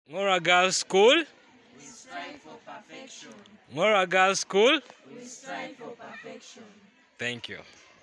Mora Girls School. We strive for perfection. Mora Girls School. We strive for perfection. Thank you.